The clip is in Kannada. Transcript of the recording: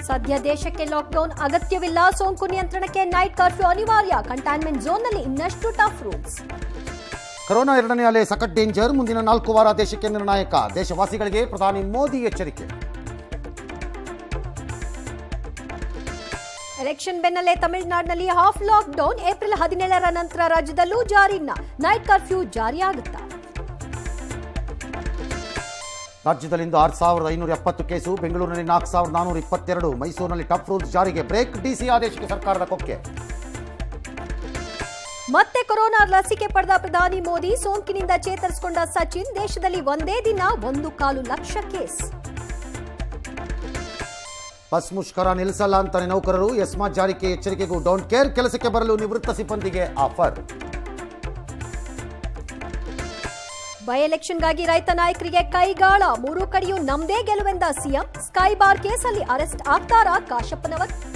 ಸದ್ಯ ದೇಶಕ್ಕೆ ಲಾಕ್ಡೌನ್ ಅಗತ್ಯವಿಲ್ಲ. ಸೋಂಕು ನಿಯಂತ್ರಣಕ್ಕೆ ನೈಟ್ ಕರ್ಫ್ಯೂ ಅನಿವಾರ್ಯ. ಕಂಟೈನ್ಮೆಂಟ್ ಝೋನ್ನಲ್ಲಿ ಇನ್ನಷ್ಟು ಟಫ್ ರೂಲ್ಸ್. ಕೊರೋನಾ ಎರಡನೇ ಅಲೆ ಸಖತ್ ಡೇಂಜರ್. ಮುಂದಿನ 4 ವಾರ ದೇಶಕ್ಕೆ ನಿರ್ಣಾಯಕ. ದೇಶವಾಸಿಗಳಿಗೆ ಪ್ರಧಾನಿ ಮೋದಿ ಎಚ್ಚರಿಕೆ. ಎಲೆಕ್ಷನ್ ಬೆನ್ನಲ್ಲೇ ತಮಿಳುನಾಡಿನಲ್ಲಿ ಹಾಫ್ ಲಾಕ್ಡೌನ್. ಏಪ್ರಿಲ್ 17ರ ನಂತರ ರಾಜ್ಯದಲ್ಲೂ ಜಾರಿನ ನೈಟ್ ಕರ್ಫ್ಯೂ ಜಾರಿಯಾಗುತ್ತಾ? ರಾಜ್ಯದಲ್ಲಿಂದು 6570 ಕೇಸು. ಬೆಂಗಳೂರಿನಲ್ಲಿ 4422. ಮೈಸೂರಿನಲ್ಲಿ ಟಫ್ ರೂಲ್ಸ್ ಜಾರಿಗೆ ಬ್ರೇಕ್. ಡಿಸಿ ಆದೇಶಕ್ಕೆ ಸರ್ಕಾರದ ಕೊಕ್ಕೆ. ಮತ್ತೆ ಕೊರೋನಾ ಲಸಿಕೆ ಪಡೆದ ಪ್ರಧಾನಿ ಮೋದಿ. ಸೋಂಕಿನಿಂದ ಚೇತರಿಸಿಕೊಂಡ ಸಚಿನ್. ದೇಶದಲ್ಲಿ ಒಂದೇ ದಿನ 1.25 ಲಕ್ಷ ಕೇಸ್. ಬಸ್ ಮುಷ್ಕರ ನಿಲ್ಲಿಸಲ್ಲ ಅಂತಾನೆ ನೌಕರರು. ಎಸ್ಮಾ ಜಾರಿಗೆ ಎಚ್ಚರಿಕೆಗೂ ಡೋಂಟ್ ಕೇರ್. ಕೆಲಸಕ್ಕೆ ಬರಲು ನಿವೃತ್ತ ಸಿಬ್ಬಂದಿಗೆ ಆಫರ್. ಬೈ ಎಲೆಕ್ಷನ್ಗಾಗಿ ರೈತ ನಾಯಕರಿಗೆ ಕೈಗಾಳ. 3 ಕಡೆಯೂ ನಮ್ದೇ ಗೆಲುವೆಂದ ಸಿಎಂ. ಸ್ಕೈ ಬಾರ್ ಕೇಸಲ್ಲಿ ಅರೆಸ್ಟ್ ಆಗ್ತಾರಾ ಕಾಶಪ್ಪನವರ್?